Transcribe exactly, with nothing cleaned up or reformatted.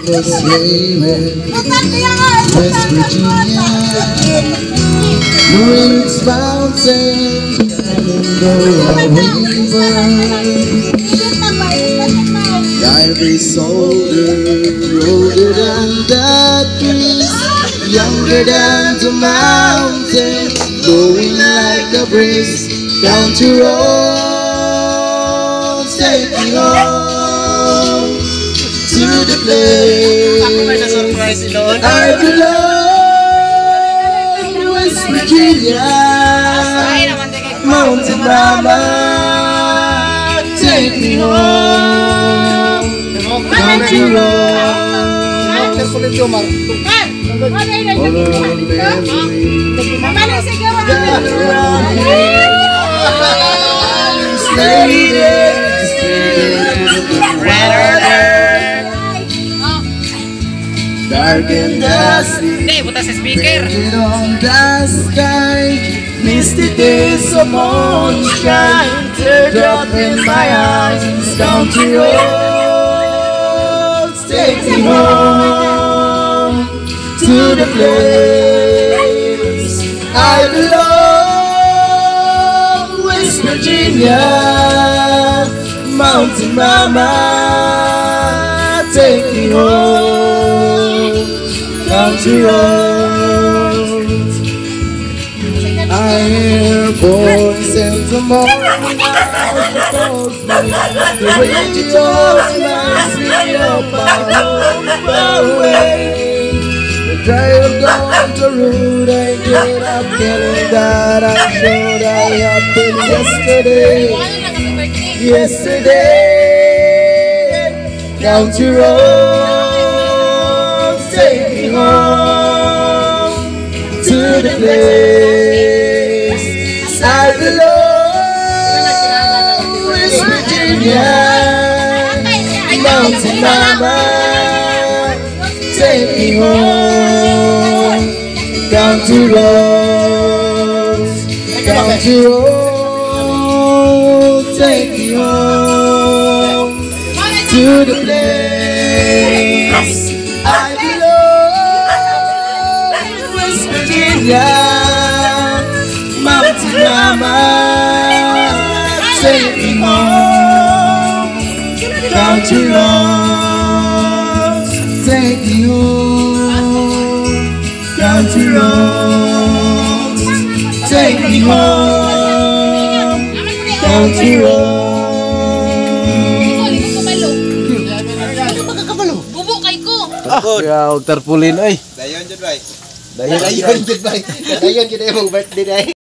was sailing West Virginia, the winds bouncing Shenandoah River. Every soldier older than the trees, younger than the mountains, blowing like a breeze. Country roads take me home to the place I belong. West Virginia, Mountain Mama, take me home. Country roads, all the memories that around me. Dark and dusty, painted on the sky, misty days of moonshine, teardrop in my eyes. Country roads take me home to the place I belong. West Virginia, Mountain Mama, take me home. Country roads, I hear voices in the morning. The radio reminds me of my home far away. The drive down the road, I get up feeling that I'm sure that happened yesterday. Yesterday, country roads take me home to the place I belong. West Virginia, Mountain Mama, take me home. Country roads, country roads, take me home to the place I belong. West Virginia, Mountain Mama, take me home. Country roads, take me home. Country roads, take me home. Country roads. Ya, huwag tarpulin, ay. Dayon jud bay. Dayon, Dayon jud bay. Dayon kita yung birthday day.